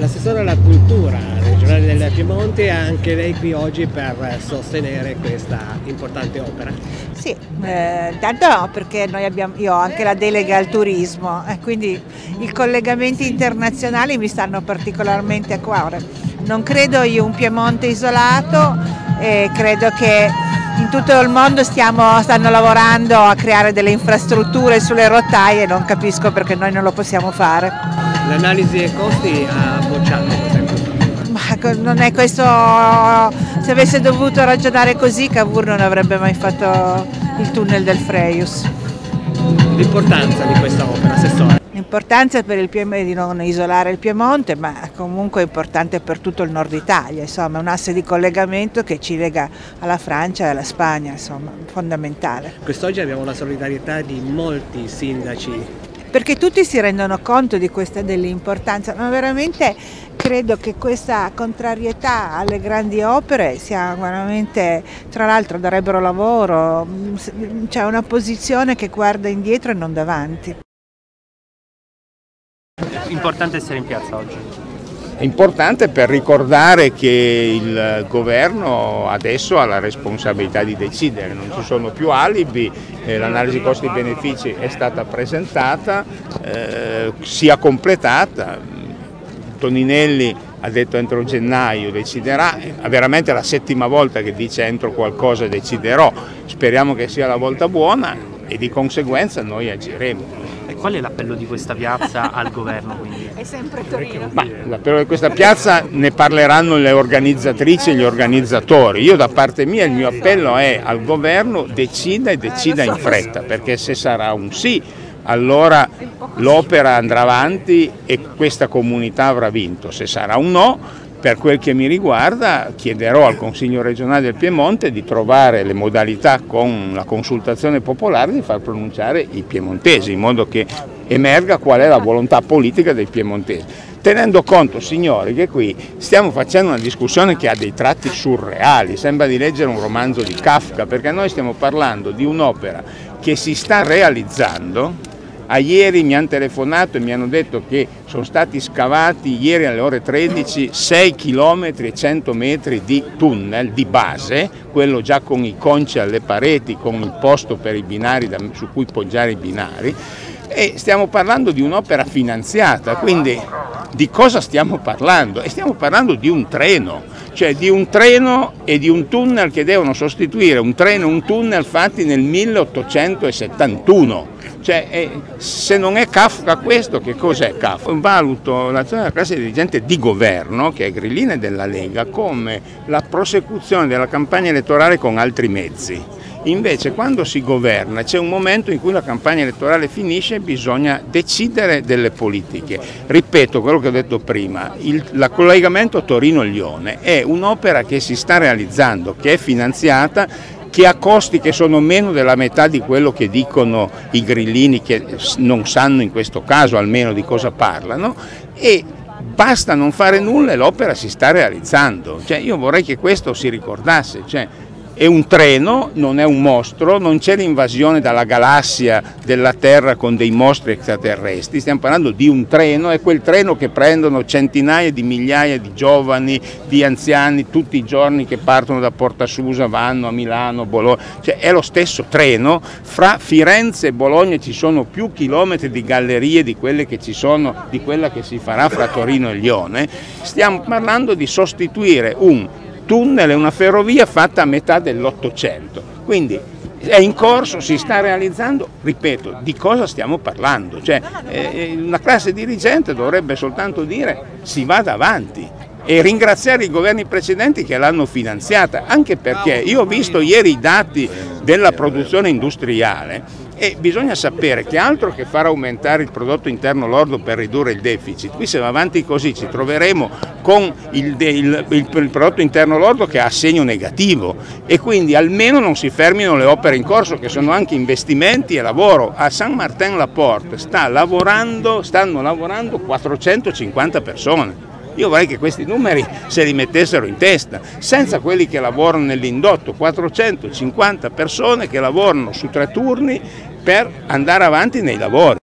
l'assessore alla cultura regionale del Piemonte, anche lei qui oggi per sostenere questa importante opera. Sì, tanto no, perché io ho anche la delega al turismo e quindi i collegamenti internazionali mi stanno particolarmente a cuore. Non credo in un Piemonte isolato e credo che in tutto il mondo stanno lavorando a creare delle infrastrutture sulle rotaie, non capisco perché noi non lo possiamo fare. L'analisi dei costi ha bocciato questa infrastruttura. Ma non è questo, se avesse dovuto ragionare così Cavour non avrebbe mai fatto il tunnel del Frejus. L'importanza di questa opera, assessore? L'importanza per il Piemonte di non isolare il Piemonte, ma comunque è importante per tutto il nord Italia, insomma è un asse di collegamento che ci lega alla Francia e alla Spagna, insomma, fondamentale. Quest'oggi abbiamo la solidarietà di molti sindaci. Perché tutti si rendono conto di questa dell'importanza, ma veramente credo che questa contrarietà alle grandi opere sia veramente, tra l'altro darebbero lavoro, c'è una posizione che guarda indietro e non davanti. È importante essere in piazza oggi. È importante per ricordare che il governo adesso ha la responsabilità di decidere, non ci sono più alibi, l'analisi costi-benefici è stata presentata, sia completata, Toninelli ha detto entro gennaio deciderà, è veramente la settima volta che dice entro qualcosa deciderò, speriamo che sia la volta buona e di conseguenza noi agiremo. E qual è l'appello di questa piazza al governo quindi? È sempre Torino. L'appello di questa piazza ne parleranno le organizzatrici e gli organizzatori. Io da parte mia il mio appello è al governo decida e decida in fretta, perché se sarà un sì allora l'opera andrà avanti e questa comunità avrà vinto, se sarà un no, per quel che mi riguarda chiederò al Consiglio regionale del Piemonte di trovare le modalità con la consultazione popolare di far pronunciare i piemontesi, in modo che emerga qual è la volontà politica dei piemontesi. Tenendo conto, signori, che qui stiamo facendo una discussione che ha dei tratti surreali, sembra di leggere un romanzo di Kafka, perché noi stiamo parlando di un'opera che si sta realizzando. Ieri mi hanno telefonato e mi hanno detto che sono stati scavati ieri alle ore 13 6 km e 100 metri di tunnel di base, quello già con i conci alle pareti, con il posto per i binari su cui poggiare i binari, e stiamo parlando di un'opera finanziata, quindi di cosa stiamo parlando? E stiamo parlando di un treno, cioè di un treno e di un tunnel che devono sostituire un treno e un tunnel fatti nel 1871. Cioè, se non è Kafka questo, che cos'è Kafka? Valuto l'azione della classe dirigente di governo, che è grillina della Lega, come la prosecuzione della campagna elettorale con altri mezzi. Invece quando si governa c'è un momento in cui la campagna elettorale finisce e bisogna decidere delle politiche. Ripeto quello che ho detto prima, il collegamento Torino-Lione è un'opera che si sta realizzando, che è finanziata, che ha costi che sono meno della metà di quello che dicono i grillini, che non sanno in questo caso almeno di cosa parlano, e basta non fare nulla e l'opera si sta realizzando. Cioè, io vorrei che questo si ricordasse. Cioè, è un treno, non è un mostro, non c'è l'invasione dalla galassia della Terra con dei mostri extraterrestri, stiamo parlando di un treno, è quel treno che prendono centinaia di migliaia di giovani, di anziani, tutti i giorni che partono da Portasusa, vanno a Milano, Bologna, cioè è lo stesso treno, fra Firenze e Bologna ci sono più chilometri di gallerie di quelle che ci sono, di quella che si farà fra Torino e Lione, stiamo parlando di sostituire un tunnel e una ferrovia fatta a metà dell'Ottocento, quindi è in corso, si sta realizzando, ripeto, di cosa stiamo parlando? Cioè, una classe dirigente dovrebbe soltanto dire si vada avanti e ringraziare i governi precedenti che l'hanno finanziata, anche perché io ho visto ieri i dati della produzione industriale e bisogna sapere che altro che far aumentare il prodotto interno lordo per ridurre il deficit, qui se va avanti così ci troveremo con il prodotto interno lordo che ha segno negativo e quindi almeno non si fermino le opere in corso che sono anche investimenti e lavoro. A Saint-Martin-la-Porte stanno lavorando 450 persone. Io vorrei che questi numeri se li mettessero in testa, senza quelli che lavorano nell'indotto, 450 persone che lavorano su 3 turni per andare avanti nei lavori.